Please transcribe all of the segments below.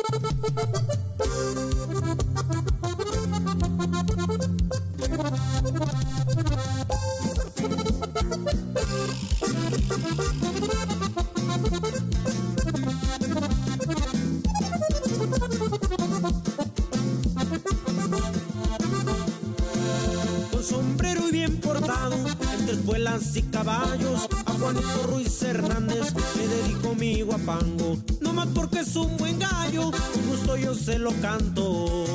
Con sombrero y bien portado, entre espuelas y caballos, a Juanito Ruiz Hernández le dedico mi guapango. No más porque es un buen gallo, con gusto yo se lo canto.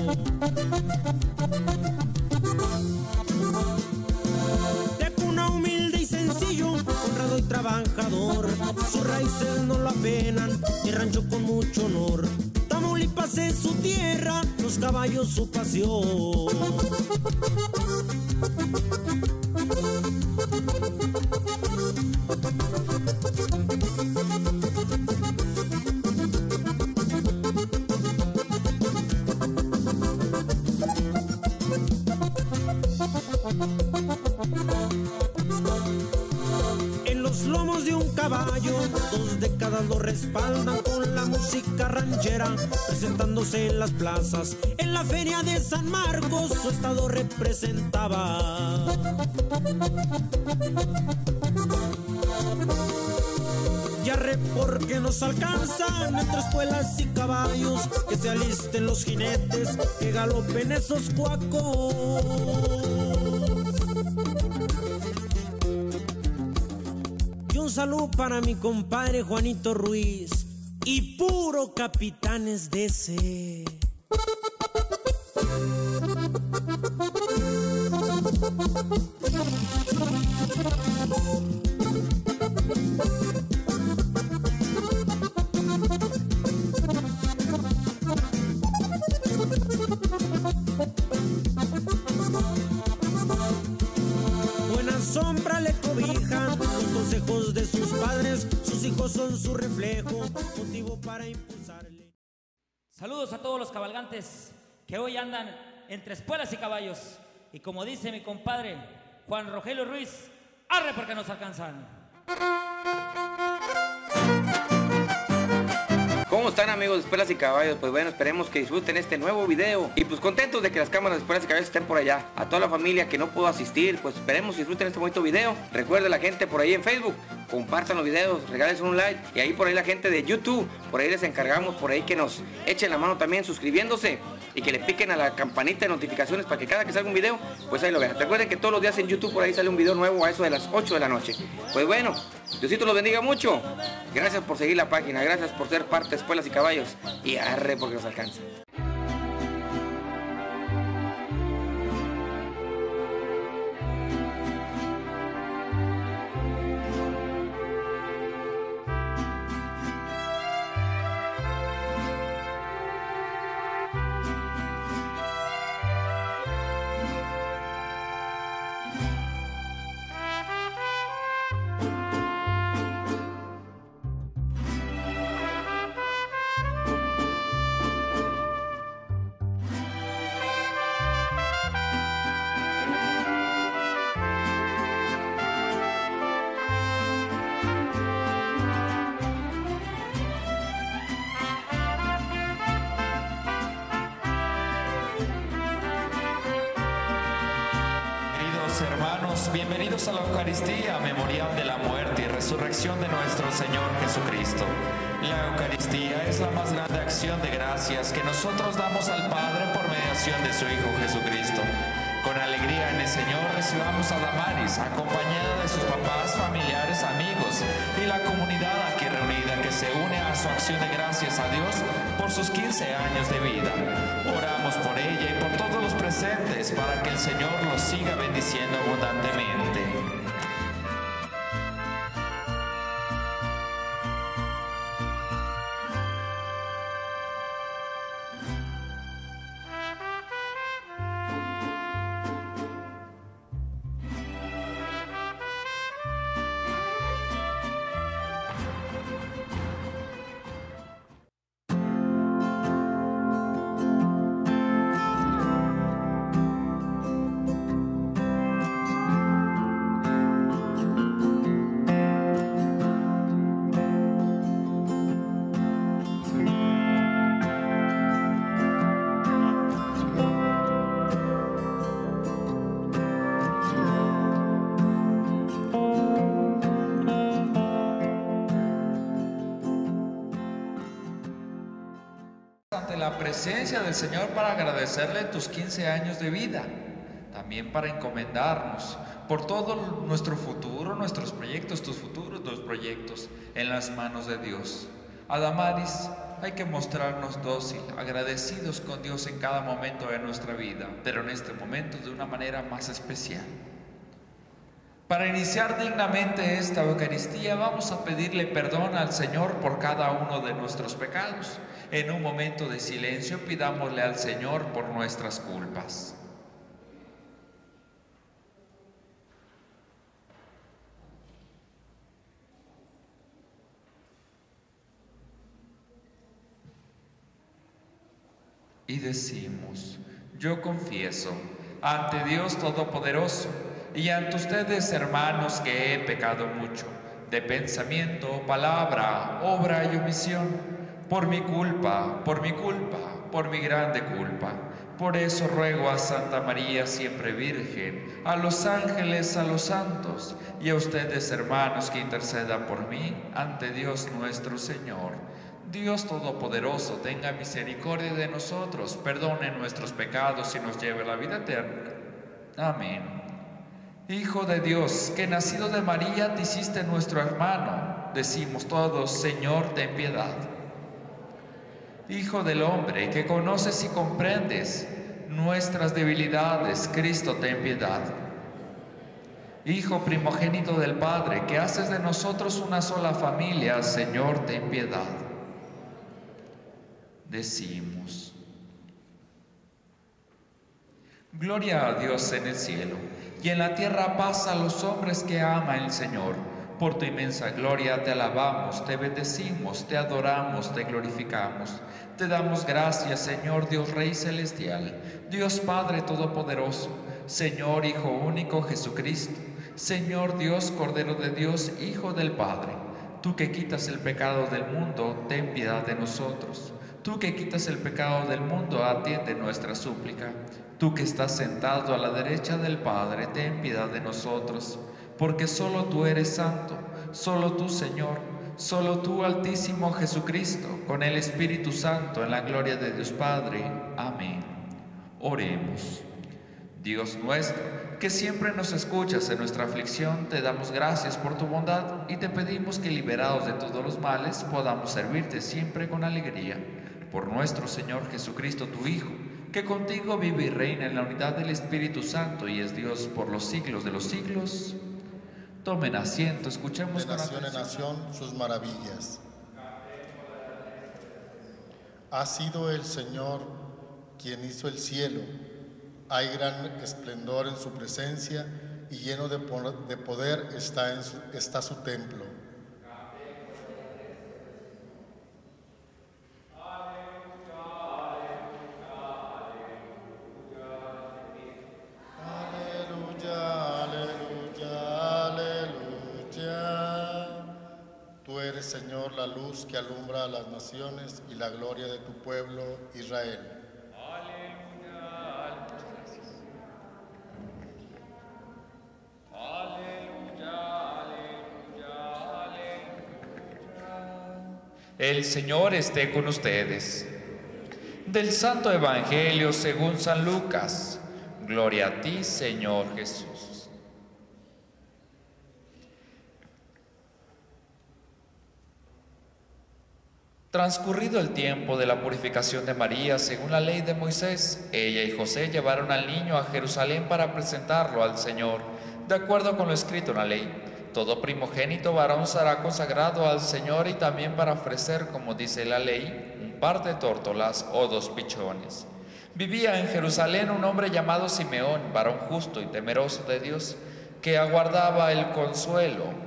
De cuna humilde y sencillo, honrado y trabajador, sus raíces no lo apenan, y rancho con mucho honor. Tamaulipas es su tierra, los caballos su pasión. En los lomos de un caballo, 2 décadas lo respaldan con la música ranchera, presentándose en las plazas. En la feria de San Marcos su estado representaba. Y arre porque nos alcanzan entre espuelas y caballos, que se alisten los jinetes, que galopen esos cuacos. Y un saludo para mi compadre Juanito Ruiz y puro Capitanes DC. Buena sombra le cobijan los consejos de sus padres, sus hijos son su reflejo, motivo para impulsarle. Saludos a todos los cabalgantes que hoy andan entre espuelas y caballos. Y como dice mi compadre Juan Rogelio Ruiz, arre porque nos alcanzan. ¿Cómo están, amigos de Espuelas y Caballos? Pues bueno, esperemos que disfruten este nuevo video. Y pues contentos de que las cámaras de Espuelas y Caballos estén por allá. A toda la familia que no pudo asistir, pues esperemos que disfruten este bonito video. Recuerden la gente por ahí en Facebook, compartan los videos, regálense un like. Y ahí por ahí la gente de YouTube, por ahí les encargamos, por ahí que nos echen la mano también suscribiéndose. Y que le piquen a la campanita de notificaciones para que cada que salga un video, pues ahí lo vean. Recuerden que todos los días en YouTube por ahí sale un video nuevo a eso de las 8 de la noche. Pues bueno, Diosito los bendiga mucho. Gracias por seguir la página, gracias por ser parte de Espuelas y Caballos. Y arre porque nos alcanza. Hermanos, bienvenidos a la Eucaristía, memorial de la muerte y resurrección de nuestro Señor Jesucristo. La Eucaristía es la más grande acción de gracias que nosotros damos al Padre por mediación de su Hijo Jesucristo. Con alegría en el Señor recibamos a Damaris, acompañada de sus papás, familiares, amigos y la comunidad aquí reunida que se une a su acción de gracias a Dios por sus 15 años de vida. Oramos por ella y por todos los presentes para que el Señor los siga bendiciendo abundantemente. ante la presencia del Señor para agradecerle tus 15 años de vida. También para encomendarnos por todo nuestro futuro, nuestros proyectos, tus futuros, tus proyectos, en las manos de Dios. A Damaris, hay que mostrarnos dócil, agradecidos con Dios en cada momento de nuestra vida, pero en este momento de una manera más especial. Para iniciar dignamente esta Eucaristía, vamos a pedirle perdón al Señor por cada uno de nuestros pecados. En un momento de silencio, pidámosle al Señor por nuestras culpas. Y decimos: yo confieso ante Dios Todopoderoso y ante ustedes, hermanos, que he pecado mucho, de pensamiento, palabra, obra y omisión, por mi culpa, por mi grande culpa. Por eso ruego a Santa María, siempre Virgen, a los ángeles, a los santos, y a ustedes, hermanos, que intercedan por mí ante Dios nuestro Señor. Dios Todopoderoso, tenga misericordia de nosotros, perdone nuestros pecados y nos lleve a la vida eterna. Amén. Hijo de Dios, que nacido de María te hiciste nuestro hermano, decimos todos: Señor, ten piedad. Hijo del hombre, que conoces y comprendes nuestras debilidades, Cristo, ten piedad. Hijo primogénito del Padre, que haces de nosotros una sola familia, Señor, ten piedad. Decimos: gloria a Dios en el cielo, y en la tierra paz a los hombres que ama el Señor. Por tu inmensa gloria te alabamos, te bendecimos, te adoramos, te glorificamos. Te damos gracias, Señor Dios Rey Celestial, Dios Padre Todopoderoso, Señor Hijo único Jesucristo, Señor Dios Cordero de Dios, Hijo del Padre. Tú que quitas el pecado del mundo, ten piedad de nosotros. Tú que quitas el pecado del mundo, atiende nuestra súplica. Tú que estás sentado a la derecha del Padre, ten piedad de nosotros, porque solo tú eres santo, solo tú, Señor, solo tú, Altísimo Jesucristo, con el Espíritu Santo, en la gloria de Dios Padre. Amén. Oremos. Dios nuestro, que siempre nos escuchas en nuestra aflicción, te damos gracias por tu bondad y te pedimos que, liberados de todos los males, podamos servirte siempre con alegría. Por nuestro Señor Jesucristo, tu Hijo, que contigo vive y reina en la unidad del Espíritu Santo y es Dios por los siglos de los siglos. Tomen asiento, escuchemos de nación en nación sus maravillas. Ha sido el Señor quien hizo el cielo. Hay gran esplendor en su presencia y lleno de poder está su templo. Señor, la luz que alumbra a las naciones y la gloria de tu pueblo Israel. Aleluya. Aleluya, aleluya, aleluya. El Señor esté con ustedes. Del Santo Evangelio según San Lucas. Gloria a ti, Señor Jesús. Transcurrido el tiempo de la purificación de María, según la ley de Moisés, ella y José llevaron al niño a Jerusalén para presentarlo al Señor, de acuerdo con lo escrito en la ley. Todo primogénito varón será consagrado al Señor y también para ofrecer, como dice la ley, un par de tórtolas o 2 pichones. Vivía en Jerusalén un hombre llamado Simeón, varón justo y temeroso de Dios, que aguardaba el consuelo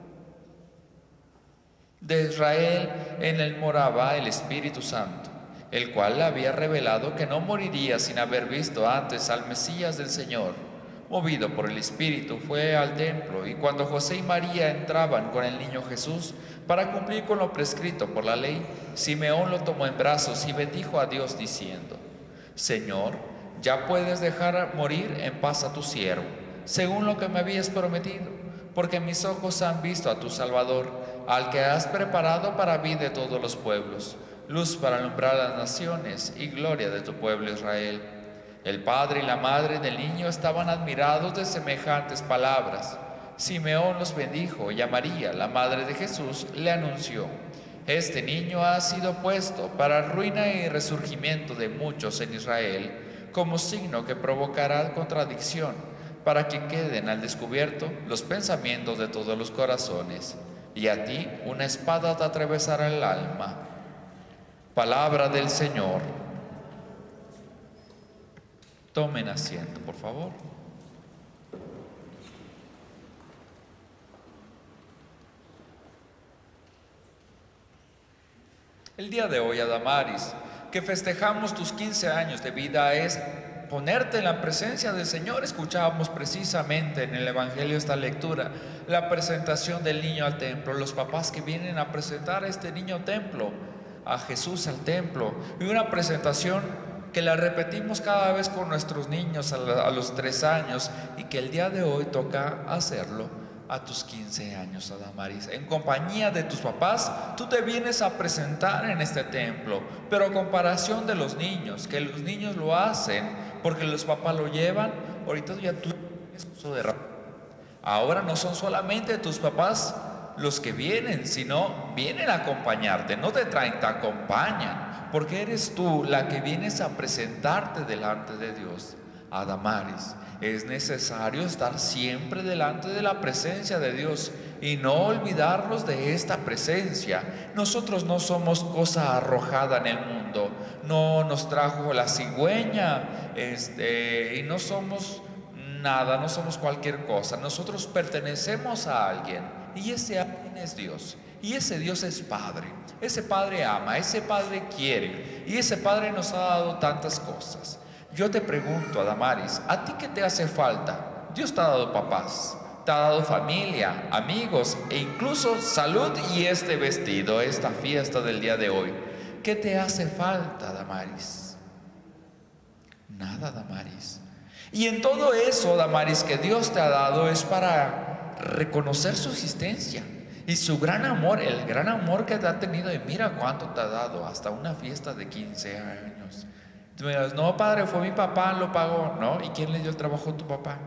de Israel. En él moraba el Espíritu Santo, el cual le había revelado que no moriría sin haber visto antes al Mesías del Señor. Movido por el Espíritu, fue al templo, y cuando José y María entraban con el niño Jesús para cumplir con lo prescrito por la ley, Simeón lo tomó en brazos y bendijo a Dios diciendo: Señor, ya puedes dejar morir en paz a tu siervo, según lo que me habías prometido, porque mis ojos han visto a tu Salvador, al que has preparado para vida de todos los pueblos, luz para alumbrar las naciones y gloria de tu pueblo Israel. El padre y la madre del niño estaban admirados de semejantes palabras. Simeón los bendijo y a María, la madre de Jesús, le anunció: este niño ha sido puesto para ruina y resurgimiento de muchos en Israel, como signo que provocará contradicción, para que queden al descubierto los pensamientos de todos los corazones. Y a ti una espada te atravesará el alma. Palabra del Señor. Tomen asiento, por favor. El día de hoy, Adamaris, que festejamos tus 15 años de vida, es ponerte en la presencia del Señor. Escuchábamos precisamente en el Evangelio esta lectura, la presentación del niño al templo, los papás que vienen a presentar a este niño templo, a Jesús al templo, y una presentación que la repetimos cada vez con nuestros niños a los 3 años, y que el día de hoy toca hacerlo a tus 15 años, Adamaris. En compañía de tus papás, tú te vienes a presentar en este templo, pero a comparación de los niños, que los niños lo hacen porque los papás lo llevan, ahorita ya tú tienes uso de razón. Ahora no son solamente tus papás los que vienen, sino vienen a acompañarte, no te traen, te acompañan, porque eres tú la que vienes a presentarte delante de Dios. Adamaris, es necesario estar siempre delante de la presencia de Dios y no olvidarnos de esta presencia. Nosotros no somos cosa arrojada en el mundo, no nos trajo la cigüeña, y no somos nada, no somos cualquier cosa. Nosotros pertenecemos a alguien, y ese alguien es Dios. Y ese Dios es Padre. Ese Padre ama, ese Padre quiere, y ese Padre nos ha dado tantas cosas. Yo te pregunto, Adamaris, ¿a ti qué te hace falta? Dios te ha dado papás, te ha dado familia, amigos e incluso salud y este vestido, esta fiesta del día de hoy. ¿Qué te hace falta, Adamaris? Nada, Adamaris. Y en todo eso, Adamaris, que Dios te ha dado es para reconocer su existencia y su gran amor, el gran amor que te ha tenido, y mira cuánto te ha dado, hasta una fiesta de 15 años. Tú me dirás, no, padre, fue mi papá, lo pagó. No, ¿y quién le dio el trabajo a tu papá?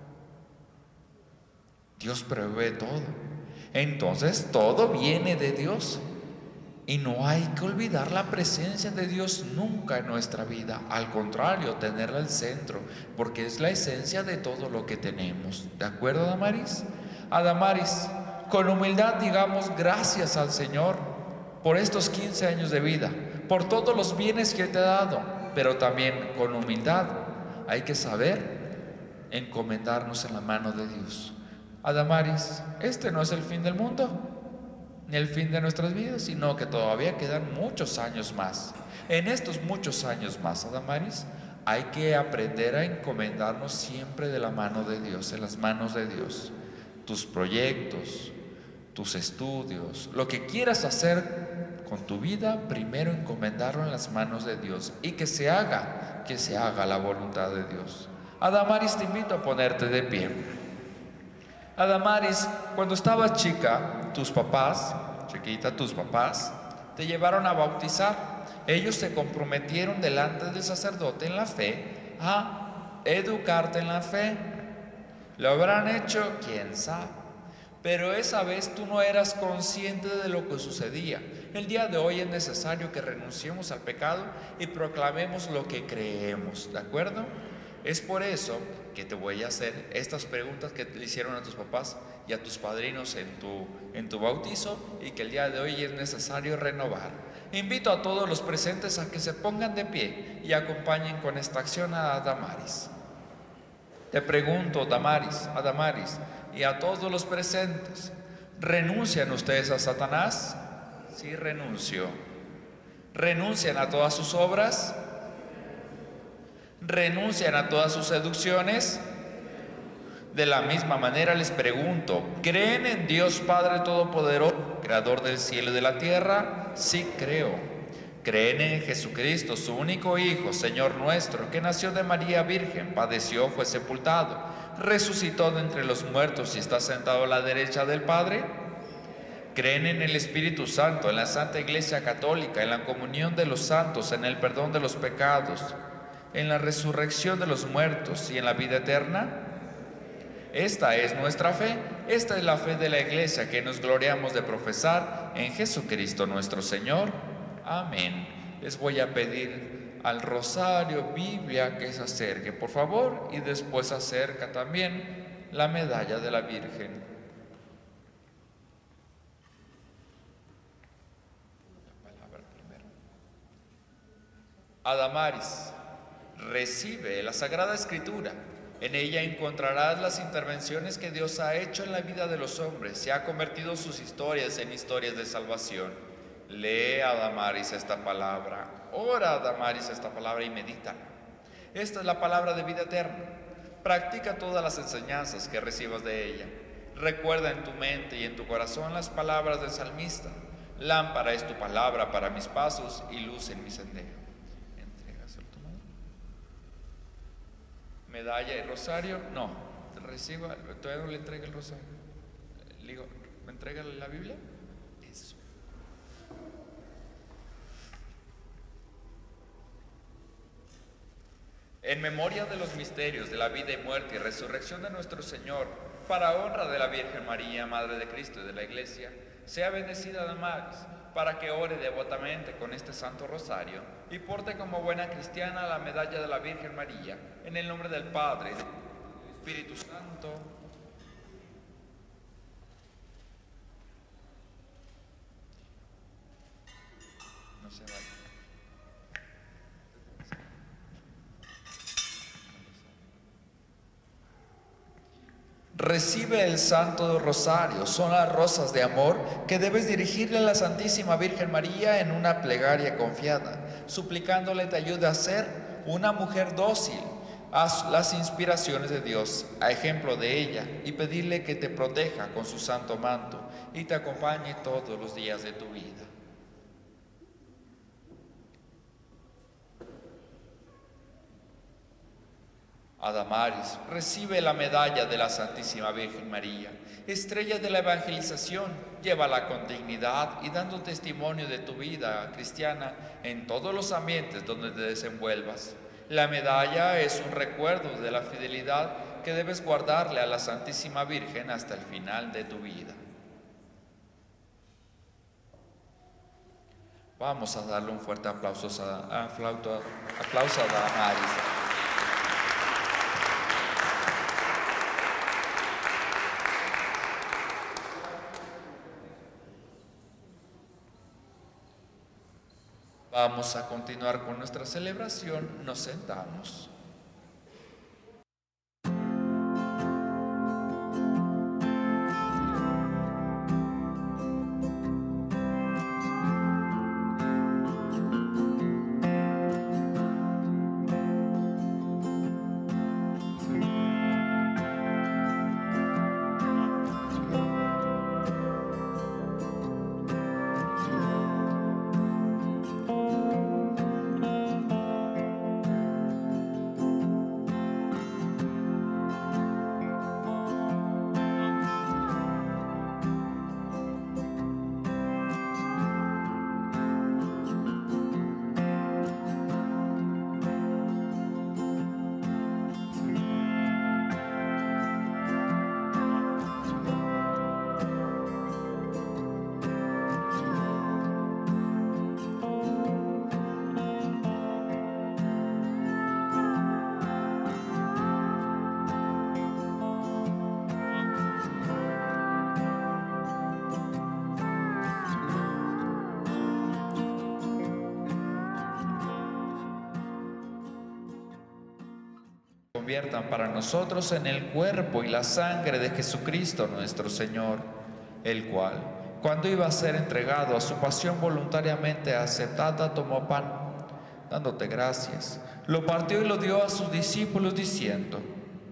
Dios provee todo. Entonces todo viene de Dios, y no hay que olvidar la presencia de Dios nunca en nuestra vida. Al contrario, tenerla al centro, porque es la esencia de todo lo que tenemos. ¿De acuerdo, Adamaris? Adamaris, con humildad digamos gracias al Señor por estos 15 años de vida, por todos los bienes que te ha dado. Pero también con humildad hay que saber encomendarnos en la mano de Dios. Adamaris, este no es el fin del mundo, ni el fin de nuestras vidas, sino que todavía quedan muchos años más. En estos muchos años más, Adamaris, hay que aprender a encomendarnos siempre de la mano de Dios, en las manos de Dios. Tus proyectos, tus estudios, lo que quieras hacer con tu vida, primero encomendarlo en las manos de Dios, y que se haga la voluntad de Dios. Adamaris, te invito a ponerte de pie. Adamaris, cuando estabas chica, tus papás, chiquita, tus papás, te llevaron a bautizar. Ellos se comprometieron delante del sacerdote en la fe a educarte en la fe. ¿Lo habrán hecho? ¿Quién sabe? Pero esa vez tú no eras consciente de lo que sucedía. El día de hoy es necesario que renunciemos al pecado y proclamemos lo que creemos, ¿de acuerdo? Es por eso que te voy a hacer estas preguntas que le hicieron a tus papás y a tus padrinos en tu bautizo, y que el día de hoy es necesario renovar. Invito a todos los presentes a que se pongan de pie y acompañen con esta acción a Adamaris. Te pregunto, Adamaris, y a todos los presentes, ¿renuncian ustedes a Satanás? Sí, renuncio. ¿Renuncian a todas sus obras? ¿Renuncian a todas sus seducciones? De la misma manera les pregunto, ¿creen en Dios Padre Todopoderoso, Creador del cielo y de la tierra? Sí, creo. ¿Creen en Jesucristo, su único Hijo, Señor nuestro, que nació de María Virgen, padeció, fue sepultado, resucitó de entre los muertos y está sentado a la derecha del Padre? Creen en el Espíritu Santo, en la Santa Iglesia Católica, en la comunión de los santos, en el perdón de los pecados, en la resurrección de los muertos y en la vida eterna. Esta es nuestra fe, esta es la fe de la Iglesia que nos gloriamos de profesar en Jesucristo nuestro Señor. Amén. Les voy a pedir al rosario, Biblia, que se acerque, por favor, y después acerca también la medalla de la Virgen. Adamaris, recibe la Sagrada Escritura. En ella encontrarás las intervenciones que Dios ha hecho en la vida de los hombres y ha convertido sus historias en historias de salvación. Lee, Adamaris, esta palabra. Ora, Adamaris, esta palabra y medítala. Esta es la palabra de vida eterna. Practica todas las enseñanzas que recibas de ella. Recuerda en tu mente y en tu corazón las palabras del salmista. Lámpara es tu palabra para mis pasos y luz en mi sendero. Medalla y rosario, no, reciba, todavía no le entrega el rosario. Le digo, ¿me entrega la Biblia? Eso. En memoria de los misterios de la vida y muerte y resurrección de nuestro Señor, para honra de la Virgen María, Madre de Cristo y de la Iglesia, sea bendecida Adamaris, para que ore devotamente con este Santo Rosario y porte como buena cristiana la medalla de la Virgen María, en el nombre del Padre, del Espíritu Santo. No se vaya. Recibe el Santo Rosario, son las rosas de amor que debes dirigirle a la Santísima Virgen María en una plegaria confiada, suplicándole te ayude a ser una mujer dócil a las inspiraciones de Dios, a ejemplo de ella, y pedirle que te proteja con su santo manto y te acompañe todos los días de tu vida. Adamaris, recibe la medalla de la Santísima Virgen María, estrella de la evangelización, llévala con dignidad y dando testimonio de tu vida cristiana en todos los ambientes donde te desenvuelvas. La medalla es un recuerdo de la fidelidad que debes guardarle a la Santísima Virgen hasta el final de tu vida. Vamos a darle un fuerte aplauso a Adamaris. Vamos a continuar con nuestra celebración. Nos sentamos. Conviertan para nosotros en el cuerpo y la sangre de Jesucristo nuestro Señor, el cual, cuando iba a ser entregado a su pasión voluntariamente aceptada, tomó pan, dándote gracias, lo partió y lo dio a sus discípulos diciendo: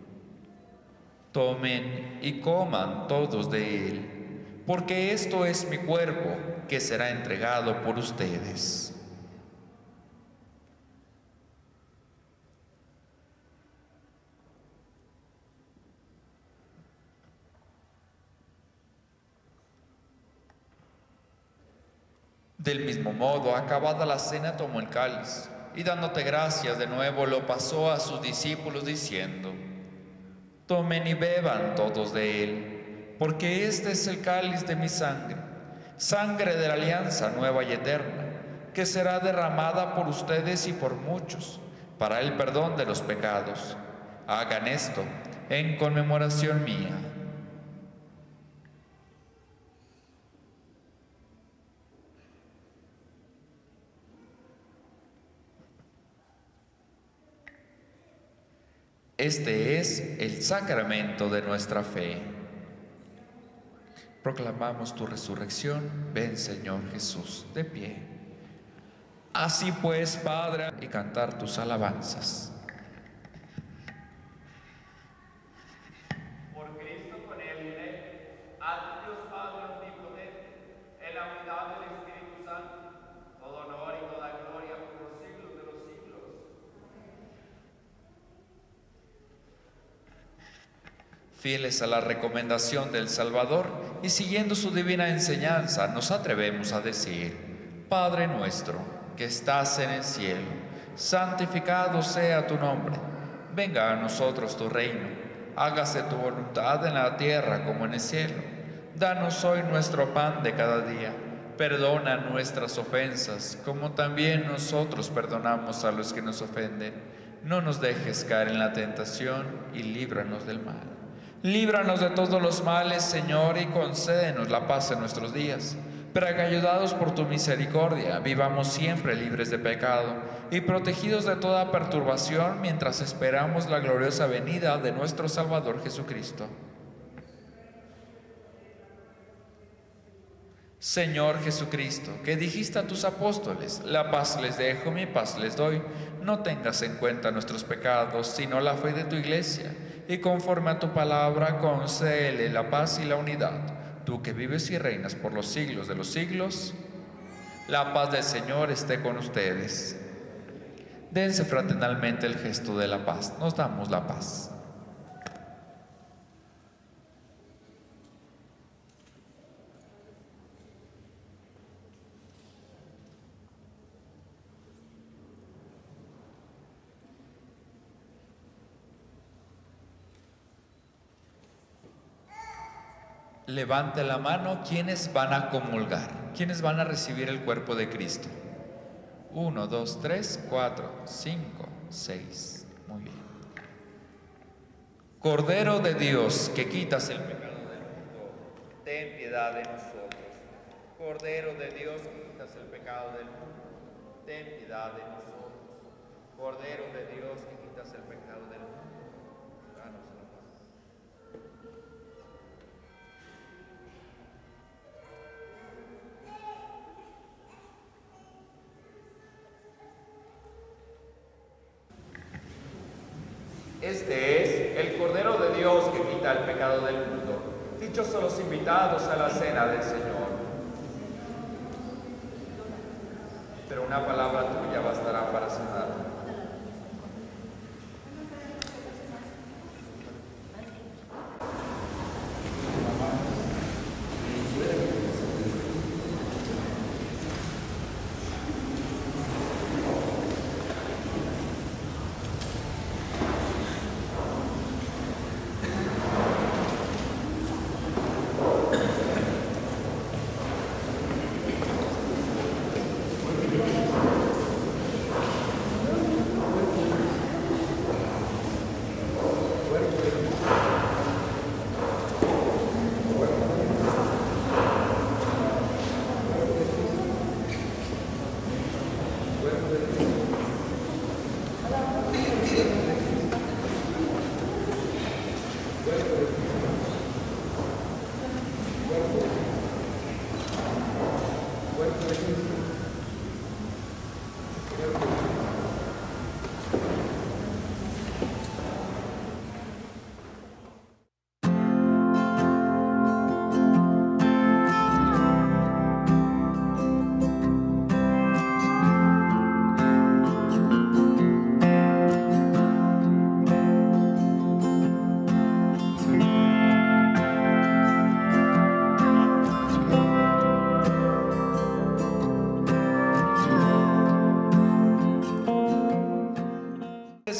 tomen y coman todos de él, porque esto es mi cuerpo que será entregado por ustedes. Del mismo modo, acabada la cena, tomó el cáliz y dándote gracias de nuevo lo pasó a sus discípulos diciendo: tomen y beban todos de él, porque este es el cáliz de mi sangre, sangre de la alianza nueva y eterna, que será derramada por ustedes y por muchos, para el perdón de los pecados. Hagan esto en conmemoración mía. Este es el sacramento de nuestra fe. Proclamamos tu resurrección. Ven, Señor Jesús, de pie. Así pues, Padre, y cantar tus alabanzas. Por Cristo, con él y en él, a Dios Padre omnipotente, en la unidad del Espíritu Santo, todo honor y toda gloria por los siglos de los siglos. Fieles a la recomendación del Salvador y siguiendo su divina enseñanza, nos atrevemos a decir: Padre nuestro, que estás en el cielo, santificado sea tu nombre. Venga a nosotros tu reino. Hágase tu voluntad en la tierra como en el cielo. Danos hoy nuestro pan de cada día. Perdona nuestras ofensas, como también nosotros perdonamos a los que nos ofenden. No nos dejes caer en la tentación y líbranos del mal. Líbranos de todos los males, Señor, y concédenos la paz en nuestros días, para que, ayudados por tu misericordia, vivamos siempre libres de pecado y protegidos de toda perturbación mientras esperamos la gloriosa venida de nuestro Salvador Jesucristo. Señor Jesucristo, que dijiste a tus apóstoles: la paz les dejo, mi paz les doy, no tengas en cuenta nuestros pecados, sino la fe de tu Iglesia, y conforme a tu palabra, concédele la paz y la unidad. Tú que vives y reinas por los siglos de los siglos, la paz del Señor esté con ustedes. Dense fraternalmente el gesto de la paz. Nos damos la paz. Levante la mano quienes van a comulgar, quienes van a recibir el cuerpo de Cristo. 1, 2, 3, 4, 5, 6. Muy bien. Cordero de Dios, que quitas el pecado del mundo, ten piedad de nosotros. Cordero de Dios, que quitas el pecado del mundo, ten piedad de nosotros. Cordero de Dios, que quitas el pecado del mundo, danos la paz. Este es el Cordero de Dios que quita el pecado del mundo. Dichosos los invitados a la cena del Señor. Pero una palabra tuya bastará para sanar.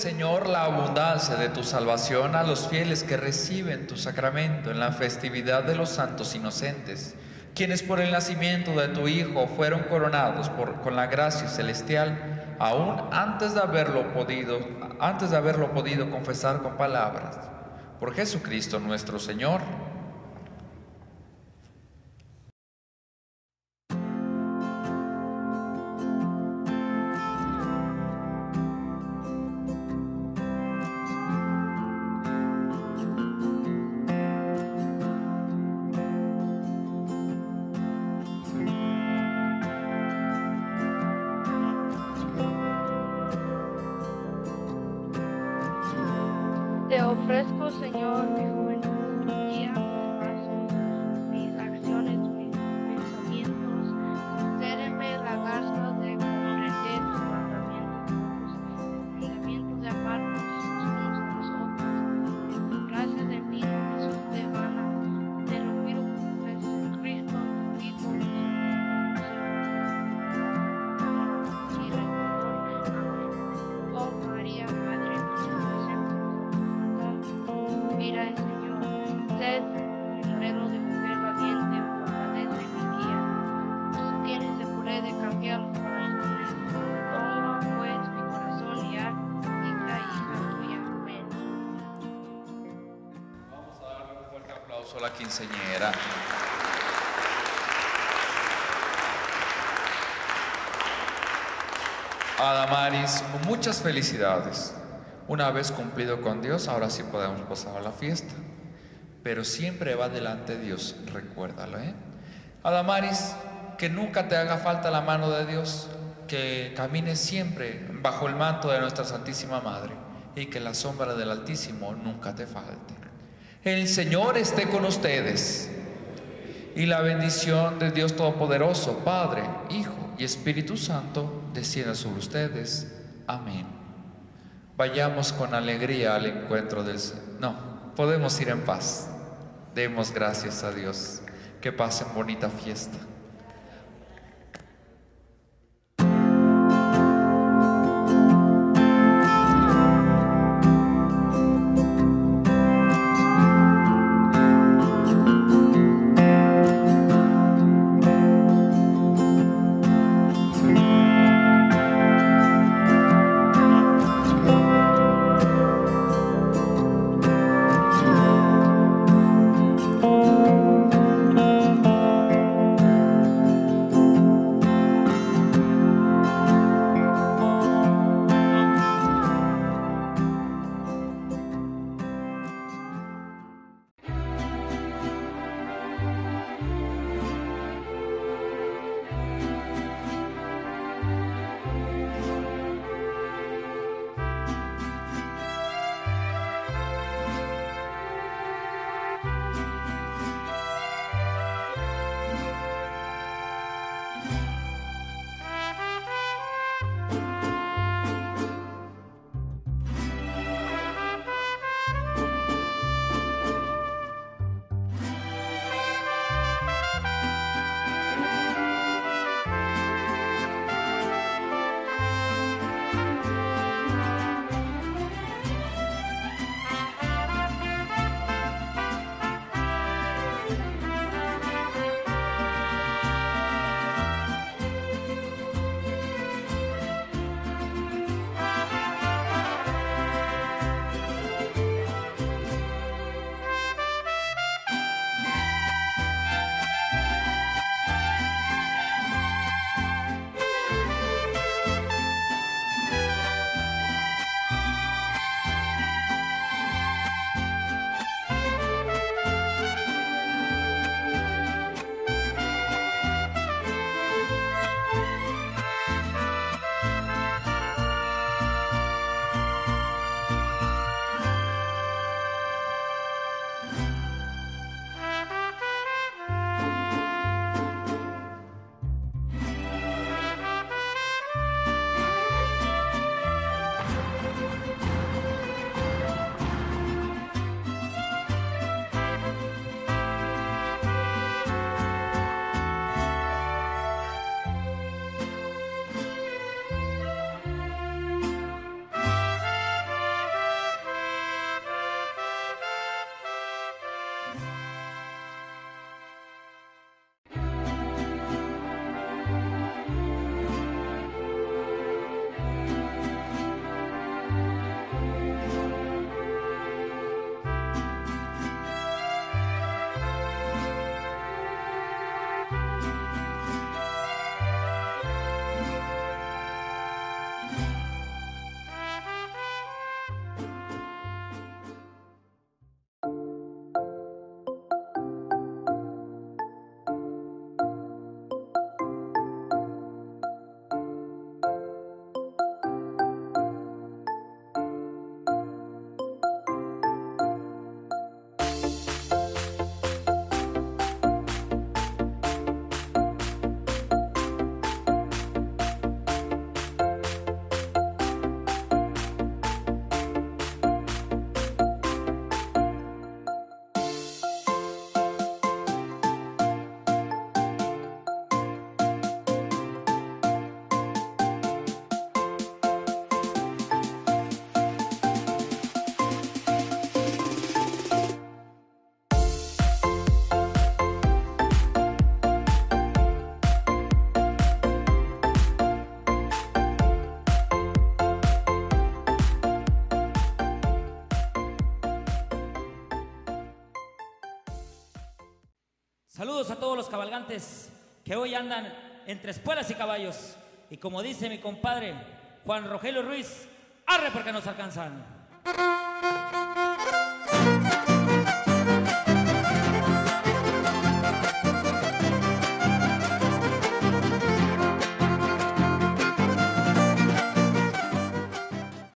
Señor, la abundancia de tu salvación a los fieles que reciben tu sacramento en la festividad de los santos inocentes, quienes por el nacimiento de tu Hijo fueron coronados con la gracia celestial, aún antes de haberlo podido confesar con palabras. Por Jesucristo nuestro Señor. Te ofrezco, Señor, mi juventud, mi día, mis pasos, mis acciones, mis pensamientos. Concédeme la gracia de comprender tus mandamientos, de amarnos los unos a los otros. Gracias de mí, Jesús de Ana, te lo pido por Jesucristo, tu Hijo, y oh María, Madre mía, mira, Señor, sed mi modelo de mujer valiente, fortalece mi guía. Tú tienes el poder de cambiar los corazones. Toma, pues, mi corazón y hija tuya. Amén. Vamos a darle un fuerte aplauso a la quinceañera. A Damaris, muchas felicidades. Una vez cumplido con Dios, ahora sí podemos pasar a la fiesta. Pero siempre va delante Dios, recuérdalo, ¿eh? A Damaris, que nunca te haga falta la mano de Dios, que camines siempre bajo el manto de nuestra Santísima Madre y que la sombra del Altísimo nunca te falte. El Señor esté con ustedes y la bendición de Dios Todopoderoso, Padre, Hijo y Espíritu Santo, descienda sobre ustedes. Amén. Vayamos con alegría al encuentro del Señor. No, podemos ir en paz. Demos gracias a Dios. Que pasen bonita fiesta. Saludos a todos los cabalgantes que hoy andan entre espuelas y caballos. Y como dice mi compadre Juan Rogelio Ruiz, arre porque nos alcanzan.